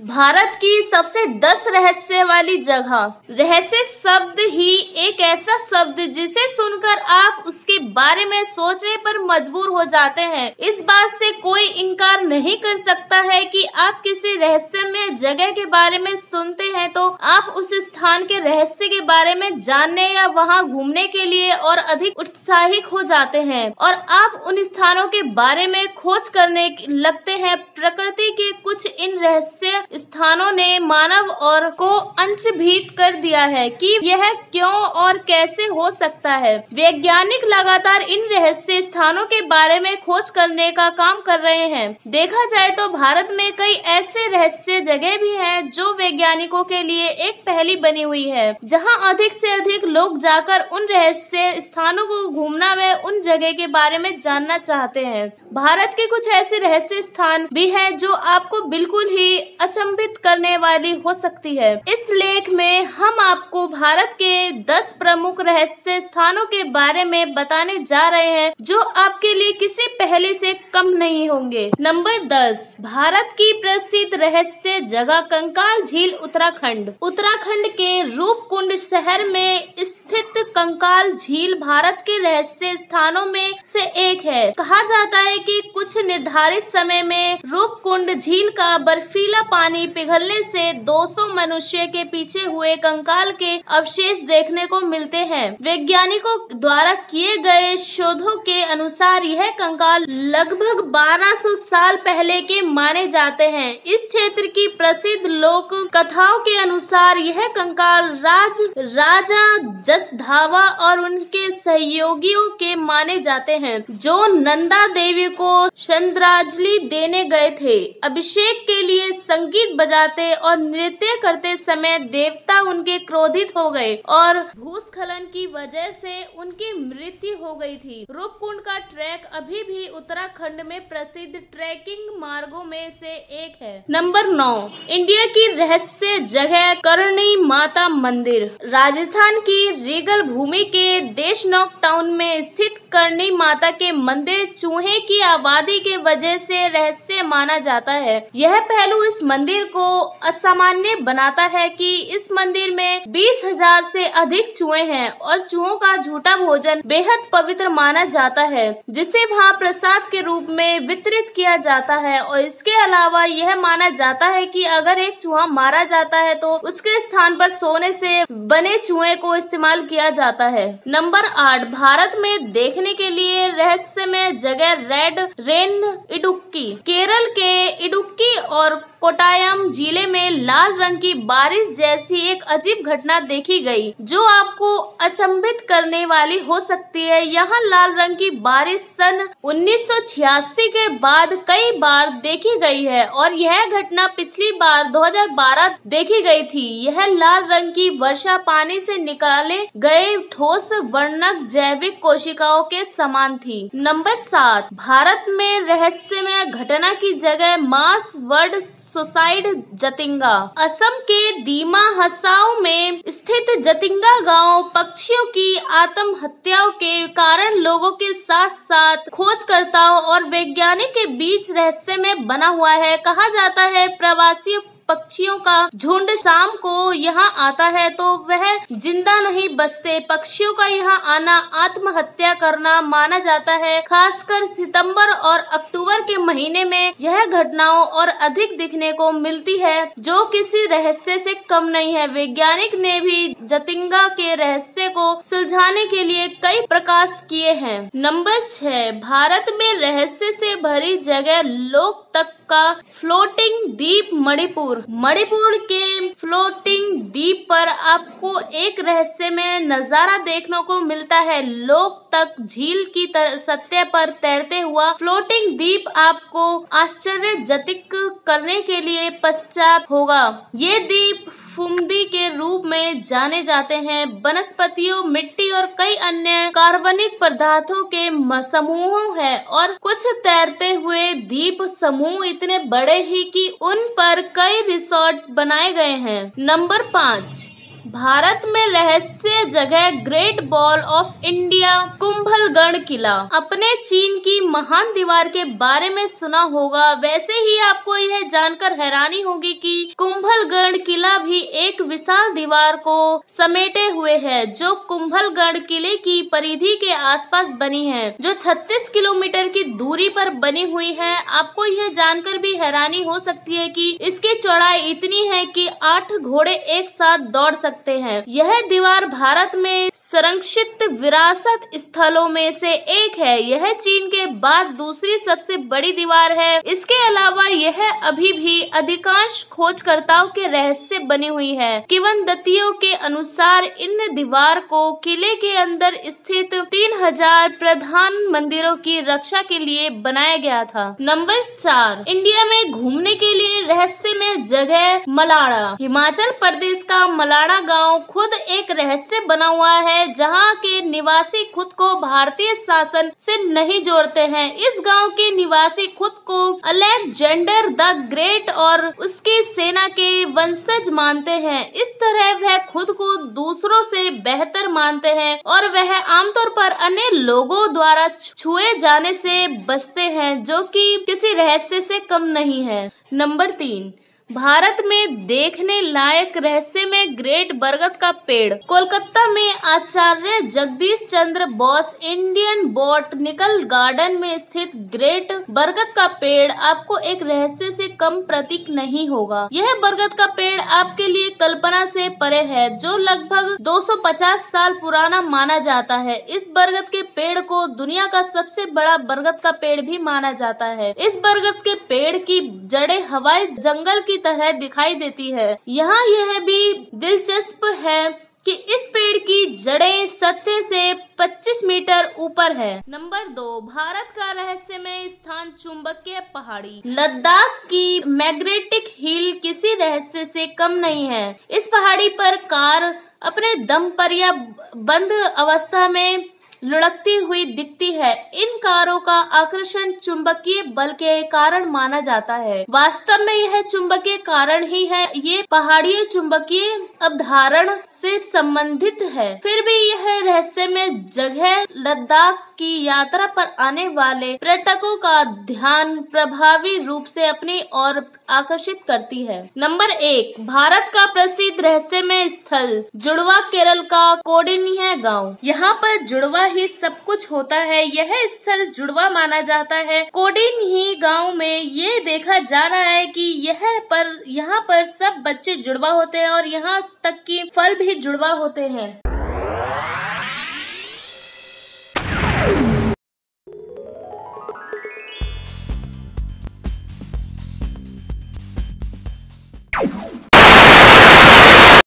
भारत की सबसे 10 रहस्य वाली जगह। रहस्य शब्द ही एक ऐसा शब्द जिसे सुनकर आप उसके बारे में सोचने पर मजबूर हो जाते हैं। इस बात से कोई इनकार नहीं कर सकता है कि आप किसी रहस्यमय जगह के बारे में सुनते हैं तो आप उस स्थान के रहस्य के बारे में जानने या वहां घूमने के लिए और अधिक उत्साहित हो जाते हैं और आप उन स्थानों के बारे में खोज करने लगते हैं। प्रकृति के कुछ इन रहस्य स्थानों ने मानव और को अचंभित कर दिया है कि यह क्यों और कैसे हो सकता है। वैज्ञानिक लगातार इन रहस्य स्थानों के बारे में खोज करने का काम कर रहे हैं। देखा जाए तो भारत में कई ऐसे रहस्य जगह भी हैं जो वैज्ञानिकों के लिए एक पहेली बनी हुई है, जहां अधिक से अधिक लोग जाकर उन रहस्य स्थानों को घूमना व उन जगह के बारे में जानना चाहते हैं। भारत के कुछ ऐसे रहस्य स्थान भी हैं जो आपको बिल्कुल ही अचंभित करने वाली हो सकती है। इस लेख में हम आपको भारत के 10 प्रमुख रहस्य स्थानों के बारे में बताने जा रहे हैं जो आपके लिए किसी पहेली से कम नहीं होंगे। नंबर 10, भारत की प्रसिद्ध रहस्य जगह कंकाल झील, उत्तराखंड। उत्तराखंड के रूपकुंड शहर में स्थित कंकाल झील भारत के रहस्य स्थानों में से एक है। कहा जाता है कि कुछ निर्धारित समय में रूपकुंड झील का बर्फीला पानी पिघलने से 200 मनुष्य के पीछे हुए कंकाल के अवशेष देखने को मिलते हैं। वैज्ञानिकों द्वारा किए गए शोधों के अनुसार यह कंकाल लगभग 1200 साल पहले के माने जाते हैं। इस क्षेत्र की प्रसिद्ध लोक कथाओं के अनुसार यह कंकाल राजा जसधावा और उनके सहयोगियों के माने जाते हैं, जो नंदा देवी को श्रद्धांजलि देने गए थे। अभिषेक के लिए संगीत बजाते और नृत्य करते समय देवता उनके क्रोधित हो गए और भूस्खलन की वजह से उनकी मृत्यु हो गई थी। रूपकुंड का ट्रैक अभी भी उत्तराखंड में प्रसिद्ध ट्रैकिंग मार्गों में से एक है। नंबर 9, इंडिया की रहस्य जगह करणी माता मंदिर। राजस्थान की रीगल भूमि के देशनोक टाउन में स्थित करणी माता के मंदिर चूहे की आबादी के वजह से रहस्य माना जाता है। यह पहलू इस मंदिर को असामान्य बनाता है कि इस मंदिर में 20,000 से अधिक चूहे हैं और चूहों का झूठा भोजन बेहद पवित्र माना जाता है, जिसे वहां प्रसाद के रूप में वितरित किया जाता है। और इसके अलावा यह माना जाता है कि अगर एक चूहा मारा जाता है तो उसके स्थान पर सोने से बने चूहे को इस्तेमाल किया जाता है। नंबर 8, भारत में देखने के लिए रहस्यमय जगह रेड रेन इडुक्की। केरल के इडुक्की और कोट्टायम जिले में लाल रंग की बारिश जैसी एक अजीब घटना देखी गई, जो आपको अचंभित करने वाली हो सकती है। यहाँ लाल रंग की बारिश सन 1986 के बाद कई बार देखी गई है और यह घटना पिछली बार 2012 देखी गई थी। यह लाल रंग की वर्षा पानी से निकाले गए ठोस वर्णक जैविक कोशिकाओं के समान थी। नंबर 7, भारत में रहस्यमय घटना की जगह mass bird suicide Jatinga. Assam के दीमा हसाओ में स्थित जतिंगा गांव पक्षियों की आत्महत्याओं के कारण लोगों के साथ साथ खोजकर्ताओं और वैज्ञानिक के बीच रहस्य में बना हुआ है। कहा जाता है प्रवासी पक्षियों का झुंड शाम को यहाँ आता है तो वह जिंदा नहीं बचते। पक्षियों का यहाँ आना आत्महत्या करना माना जाता है। खासकर सितंबर और अक्टूबर के महीने में यह घटनाओं और अधिक दिखने को मिलती है, जो किसी रहस्य से कम नहीं है। वैज्ञानिक ने भी जतिंगा के रहस्य को सुलझाने के लिए कई प्रयास किए हैं। नंबर 6, भारत में रहस्य से भरी जगह लोक तक का फ्लोटिंग द्वीप मणिपुर। मणिपुर के फ्लोटिंग द्वीप पर आपको एक रहस्य में नजारा देखने को मिलता है। लोक तक झील की सतह पर तैरते हुआ फ्लोटिंग द्वीप आपको आश्चर्यचकित करने के लिए पश्चात होगा। ये द्वीप फुमदी के रूप में जाने जाते हैं। वनस्पतियों, मिट्टी और कई अन्य कार्बनिक पदार्थों के समूह है और कुछ तैरते हुए द्वीप समूह इतने बड़े ही कि उन पर कई रिसोर्ट बनाए गए हैं। नंबर 5, भारत में रहस्य जगह great wall of India, Kumbhalgarh किला। अपने चीन की महान दीवार के बारे में सुना होगा, वैसे ही आपको यह जानकर हैरानी होगी कि कुंभलगढ़ किला भी एक विशाल दीवार को समेटे हुए है, जो कुंभलगढ़ किले की परिधि के आसपास बनी है, जो 36 किलोमीटर की दूरी पर बनी हुई है। आपको यह जानकर भी हैरानी हो सकती है कि इसकी चौड़ाई इतनी है कि 8 घोड़े एक साथ दौड़ सकते हैं। यह दीवार भारत में संरक्षित विरासत स्थलों में से एक है। यह चीन के बाद दूसरी सबसे बड़ी दीवार है। इसके अलावा यह अभी भी अधिकांश खोजकर्ताओं के रहस्य बनी हुई है। किंवदंतियों के अनुसार इन दीवार को किले के अंदर स्थित 3000 प्रधान मंदिरों की रक्षा के लिए बनाया गया था। नंबर 4, इंडिया में घूमने के लिए रहस्यमय जगह मलाड़ा। हिमाचल प्रदेश का मलाड़ा गांव खुद एक रहस्य बना हुआ है, जहां के निवासी खुद को भारतीय शासन से नहीं जोड़ते हैं। इस गांव के निवासी खुद को अलेक्जेंडर द ग्रेट और उसकी सेना के वंशज मानते हैं। इस तरह वह खुद को दूसरों से बेहतर मानते हैं और वह आमतौर पर अन्य लोगों द्वारा छुए जाने से बचते हैं, जो कि किसी रहस्य से कम नहीं है। नंबर 3, भारत में देखने लायक रहस्य में ग्रेट बरगद का पेड़। कोलकाता में Acharya Jagadish Chandra Bose Indian botanical garden में स्थित ग्रेट बरगद का पेड़ आपको एक रहस्य से कम प्रतीक नहीं होगा। यह बरगद का पेड़ आपके लिए कल्पना से परे है, जो लगभग 250 साल पुराना माना जाता है। इस बरगद के पेड़ को दुनिया का सबसे बड़ा बरगद का पेड़ भी माना जाता है। इस बरगद के पेड़ की जड़ें हवाई जंगल की तरह दिखाई देती है। यहाँ यह भी दिलचस्प है कि इस पेड़ की जड़ें सतह से 25 मीटर ऊपर है। नंबर 2, भारत का रहस्यमय स्थान चुंबकीय पहाड़ी। लद्दाख की मैग्नेटिक हिल किसी रहस्य से कम नहीं है। इस पहाड़ी पर कार अपने दम पर या बंद अवस्था में लुढ़कती हुई दिखती है। इन कारों का आकर्षण चुंबकीय बल के कारण माना जाता है। वास्तव में यह चुंबकीय कारण ही है। ये पहाड़ीय चुंबकीय अवधारण से संबंधित है। फिर भी यह रहस्यमय जगह लद्दाख की यात्रा पर आने वाले पर्यटकों का ध्यान प्रभावी रूप से अपनी ओर आकर्षित करती है। नंबर 1, भारत का प्रसिद्ध रहस्यमय स्थल जुड़वा, केरल का कौंडिन्य गांव। यहाँ पर जुड़वा ही सब कुछ होता है। यह स्थल जुड़वा माना जाता है। कौंडिन्य गांव में ये देखा जा रहा है कि यहाँ पर सब बच्चे जुड़वा होते हैं और यहाँ तक कि फल भी जुड़वा होते हैं।